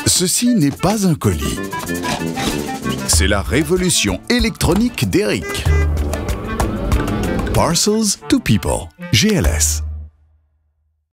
Ceci n'est pas un colis. C'est la révolution électronique d'Eric. Parcels to People, GLS.